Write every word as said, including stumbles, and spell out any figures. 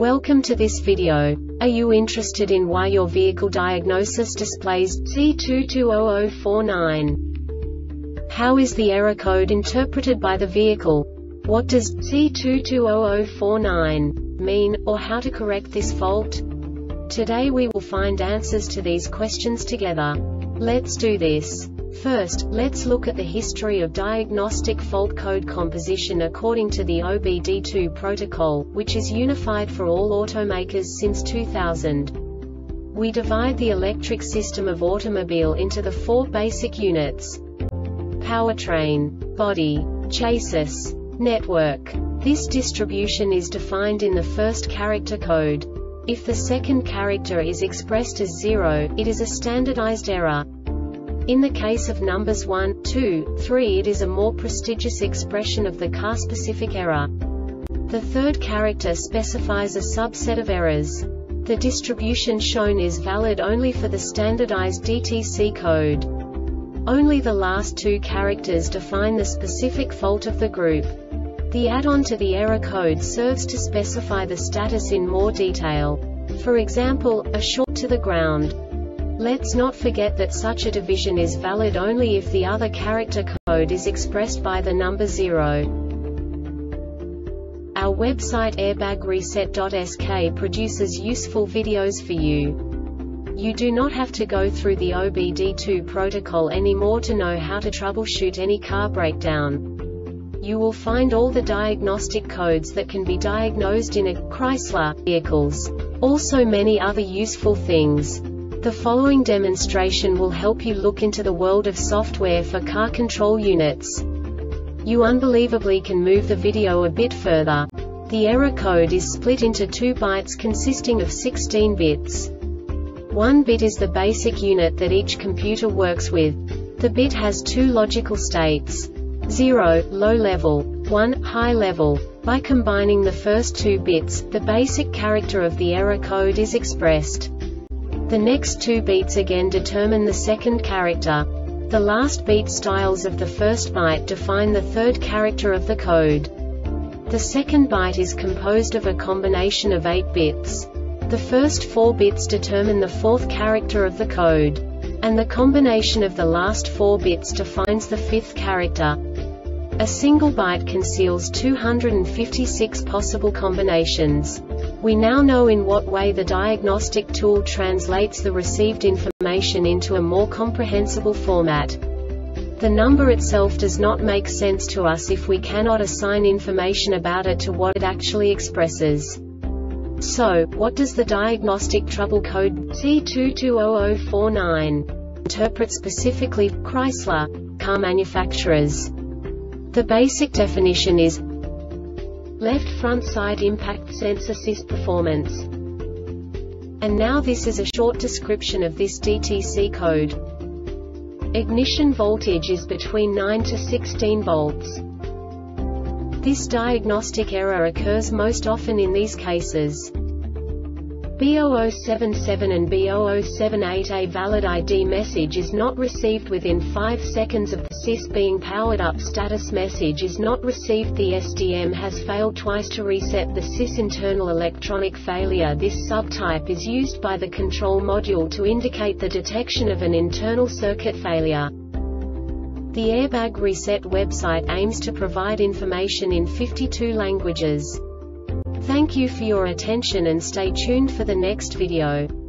Welcome to this video. Are you interested in why your vehicle diagnosis displays C two two zero zero four nine? How is the error code interpreted by the vehicle? What does C two two zero zero four nine mean, or how to correct this fault? Today we will find answers to these questions together. Let's do this. First, let's look at the history of diagnostic fault code composition according to the O B D two protocol, which is unified for all automakers since two thousand. We divide the electric system of automobile into the four basic units: powertrain, body, chassis, network. This distribution is defined in the first character code. If the second character is expressed as zero, it is a standardized error. In the case of numbers one, two, three, it is a more prestigious expression of the car-specific error. The third character specifies a subset of errors. The distribution shown is valid only for the standardized D T C code. Only the last two characters define the specific fault of the group. The add-on to the error code serves to specify the status in more detail. For example, a short to the ground. Let's not forget that such a division is valid only if the other character code is expressed by the number zero. Our website airbag reset dot S K produces useful videos for you. You do not have to go through the O B D two protocol anymore to know how to troubleshoot any car breakdown. You will find all the diagnostic codes that can be diagnosed in a Chrysler vehicles. Also many other useful things. The following demonstration will help you look into the world of software for car control units. You unbelievably can move the video a bit further. The error code is split into two bytes consisting of sixteen bits. One bit is the basic unit that each computer works with. The bit has two logical states: zero, low level, one, high level. By combining the first two bits, the basic character of the error code is expressed. The next two beats again determine the second character. The last beat styles of the first byte define the third character of the code. The second byte is composed of a combination of eight bits. The first four bits determine the fourth character of the code. And the combination of the last four bits defines the fifth character. A single byte conceals two hundred fifty-six possible combinations. We now know in what way the diagnostic tool translates the received information into a more comprehensible format. The number itself does not make sense to us if we cannot assign information about it to what it actually expresses. So, what does the diagnostic trouble code C two two zero zero four nine interpret specifically for Chrysler car manufacturers? The basic definition is left front side impact sensor sys performance. And now this is a short description of this D T C code. Ignition voltage is between nine to sixteen volts. This diagnostic error occurs most often in these cases: B zero zero seven seven and B zero zero seven eight. A valid I D message is not received within five seconds of the S I S being powered up. Status message is not received. The S D M has failed twice to reset the S I S. Internal electronic failure. This subtype is used by the control module to indicate the detection of an internal circuit failure. The Airbag Reset website aims to provide information in fifty-two languages. Thank you for your attention and stay tuned for the next video.